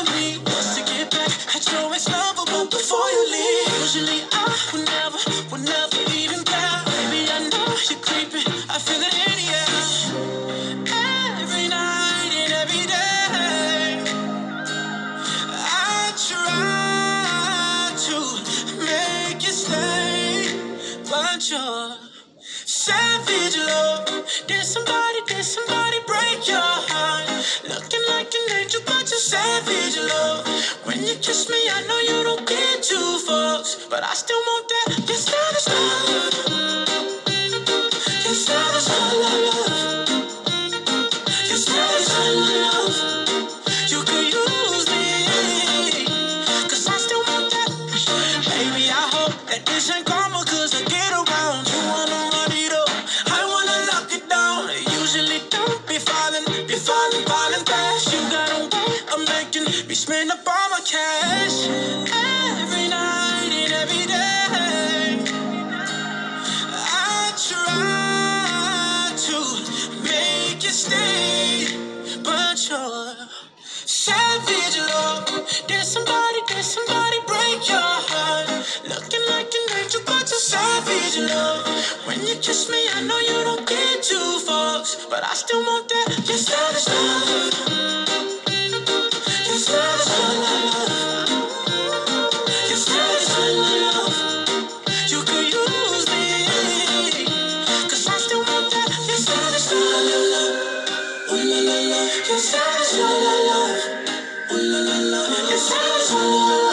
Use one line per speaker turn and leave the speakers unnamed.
you need was to get back at your ex-lover, but before you leave, usually I would never even care. Baby, I know you're creeping, I feel it in the air. Every night and every day, I try to make you stay, but you're savage love. Did somebody break your heart? Looking like an angel, but you're savage love. When you kiss me, I know you don't get two fucks, but I still want that. Your style is love. Your style is love. Your style is love. You could use me, 'cause I still want that. Baby, I hope that this ain't karma, 'cause I get around. You wanna run it up, I wanna lock it down. I usually don't be falling fast. You got a way of making me spend up all my cash. Every night and every day, I try to make you stay, but you're savage love. Did somebody break your heart? Looking like an angel, but you're savage love. When you kiss me, I know you don't get two fucks, but I still want that. Your style is love. Your style is love. Your style is love. You could use me, 'cause I still want that. Your style is love. Ooh la la la. Your style is love. Ooh la la la. Your style is love.